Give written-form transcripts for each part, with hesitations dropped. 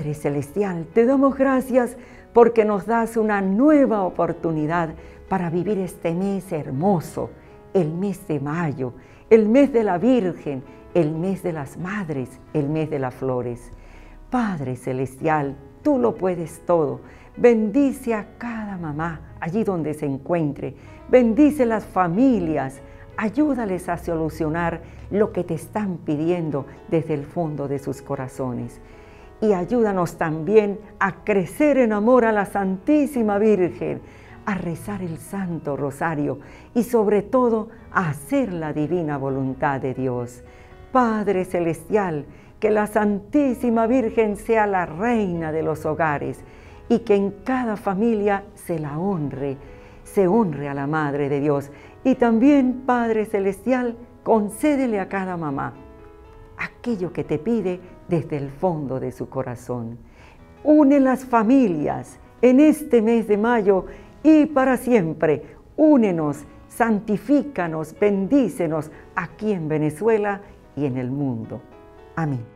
Padre Celestial, te damos gracias porque nos das una nueva oportunidad para vivir este mes hermoso, el mes de mayo, el mes de la Virgen, el mes de las Madres, el mes de las Flores. Padre Celestial, tú lo puedes todo. Bendice a cada mamá allí donde se encuentre. Bendice las familias. Ayúdales a solucionar lo que te están pidiendo desde el fondo de sus corazones. Y ayúdanos también a crecer en amor a la Santísima Virgen, a rezar el Santo Rosario y sobre todo a hacer la divina voluntad de Dios. Padre Celestial, que la Santísima Virgen sea la reina de los hogares y que en cada familia se la honre, se honre a la Madre de Dios. Y también, Padre Celestial, concédele a cada mamá aquello que te pide desde el fondo de su corazón. Une las familias en este mes de mayo y para siempre. Únenos, santifícanos, bendícenos aquí en Venezuela y en el mundo. Amén.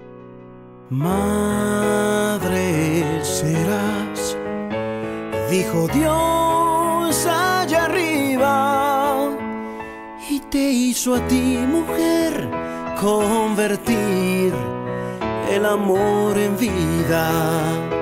Madre serás, dijo Dios allá arriba, y te hizo a ti, mujer, convertir el amor en vida.